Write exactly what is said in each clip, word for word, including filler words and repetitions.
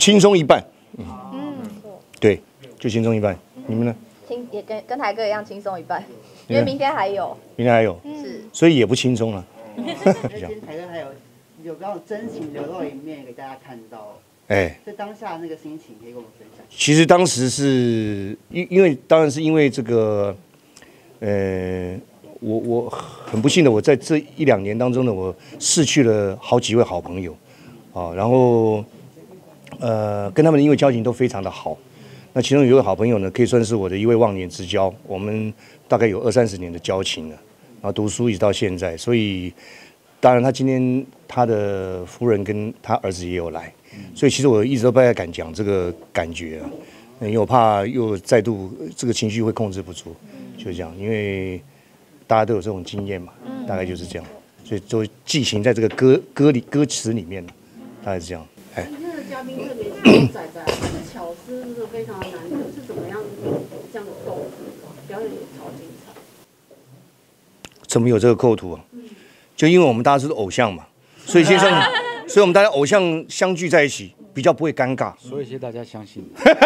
轻松一半。嗯，嗯对，就轻松一半。你们呢？ 轻也跟跟台哥一样轻松一半，因为明天还有。 明天还有。是。所以也不轻松了。 今天台哥还有有那种真情流露一面给大家看到。哎，在当下那个心情可以跟我们分享。 其实当时是因因为当然是因为这个，呃。我我很不幸的，我在这一两年当中呢，我失去了好几位好朋友，啊，然后呃跟他们因为交情都非常的好，那其中有一位好朋友呢，可以算是我的一位忘年之交，我们大概有二三十年的交情了，然后读书一直到现在，所以当然他今天他的夫人跟他儿子也有来，所以其实我一直都不太敢讲这个感觉啊，因为我怕又再度这个情绪会控制不住，就这样，因为。大家都有这种经验嘛，大概就是这样，所以都寄情在这个歌歌里歌词里面，大概是这样。 哎，今天的嘉宾特别是仔仔，他的巧思是非常难得，是怎么样这样的构图，表演也超精彩。 怎么有这个构图啊？就因为我们大家是偶像嘛，所以先生，所以我们大家偶像相聚在一起，比较不会尴尬。 所以谢谢大家相信。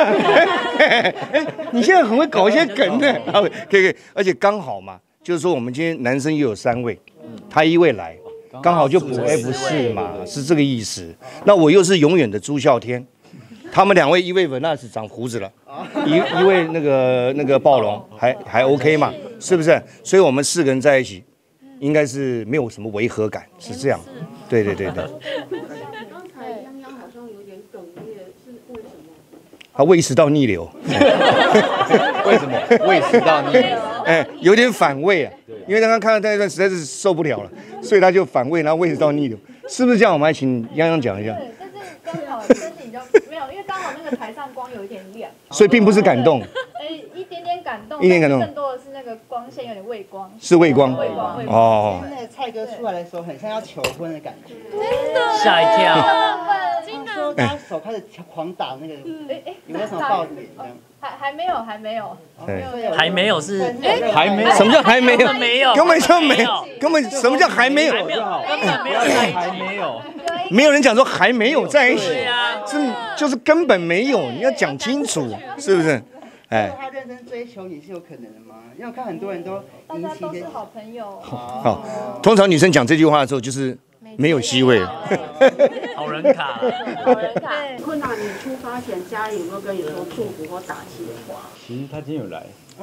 你现在很会搞一些梗的，可以可以，而且刚好嘛。就是说，我们今天男生又有三位，他一位来，刚好就补 F 四嘛，是这个意思。那我又是永远的朱孝天，他们两位，一位文纳斯长胡子了，一一位那个那个暴龙还还 OK 嘛，是不是？所以我们四个人在一起，应该是没有什么违和感，是这样。对对对对。 刚才泱泱好像有点哽咽，是为什么？ 他胃食道逆流。 为什么胃食道逆流？ 哎，有点反胃啊，因为刚刚看到那一段实在是受不了了，所以他就反胃，然后胃食道逆流，是不是这样？我们来请泱泱讲一下。 对，但是刚好身体比较没有，因为刚好那个台上光有一点亮， 所以并不是感动。 哎，一点点感动， 一点感动， 更多的是那个光线有点畏光。 是畏光。 畏光。 哦。 那个蔡哥出来的时候，很像要求婚的感觉。 真的。 吓一跳。 真的。说他手开始狂打那个，哎哎，有没有什么爆点这样？ 还还没有，还没有， 还没有是， 还没有， 什么叫还没有？ 没有， 根本就没有，根本什么叫还没有？ 根本没有， 还没有， 没有人讲说还没有在一起， 对啊， 是就是根本没有，你要讲清楚，是不是？ 哎，他认真追求你是有可能的吗？因为我看很多人都大家都是好朋友。 好，通常女生讲这句话的时候，就是没有机会了。 好人卡， 好人卡。 困难你出发前，家里有没有跟你说祝福或打气的话？ 其实他今天有来。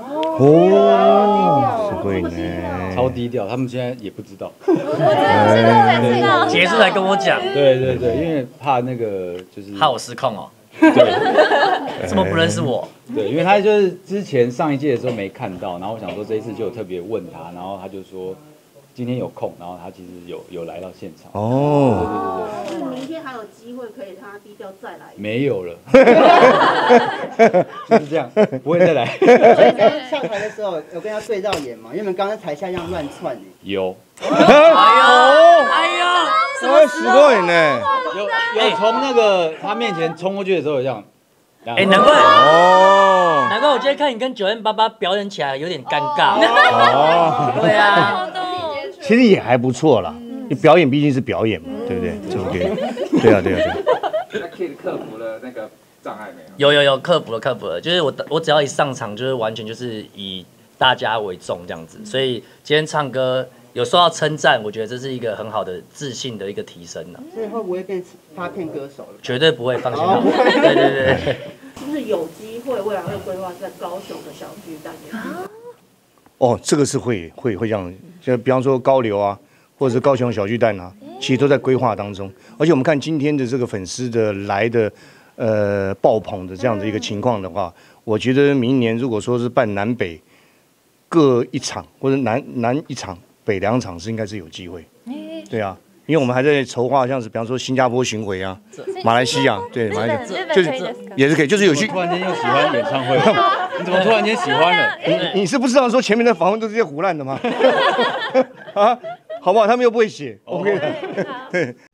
哦，是会呢， 超低调，他们现在也不知道。 我真的不知道， 结束才跟我讲。 对对对，因为怕那个就是怕我失控哦。 对， 这么不认识我。 对，因为他就是之前上一届的时候没看到，然后我想说这一次就有特别问他，然后他就说今天有空，然后他其实有有来到现场。 哦， 对对对对。明天还有机会可以让他低调再来。 没有了，就是这样，不会再来。 所以刚刚上台的时候有跟他对到眼吗？因为我们刚刚台下这样乱窜呢。 有。 哎呦，哎呦， 什么时候呢？ 有有从那个他面前冲过去的时候有这样。 哎，难怪哦，难怪我今天看你跟九 N 八八表演起来有点尴尬。哦，对啊， 其实也还不错啦。你表演毕竟是表演嘛，对不对？对不对？对啊，对啊，对。 那 Kid 克服了那个障碍没有？ 有有有，克服了，克服了。就是我我只要一上场，就是完全就是以大家为重这样子。所以今天唱歌有受到称赞，我觉得这是一个很好的自信的一个提升呢。 所以会不会变发片歌手了？ 绝对不会，放心吧。对对对。 是不是有机会未来会规划在高雄的小巨蛋演出？ 哦，这个是会会会这样，就比方说高流啊，或者是高雄小巨蛋啊，其实都在规划当中。而且我们看今天的这个粉丝的来的呃爆棚的这样的一个情况的话，我觉得明年如果说是办南北各一场，或者南南一场北两场，是应该是有机会。对啊。因为我们还在筹划，像是比方说新加坡巡回啊，马来西亚，对，马来西亚就是也是可以，就是有去。 突然间又喜欢演唱会，你怎么突然间喜欢了？ 你你是不知道说前面的访问都是些胡乱的吗？啊，好不好？他们又不会写 ，OK 的，对。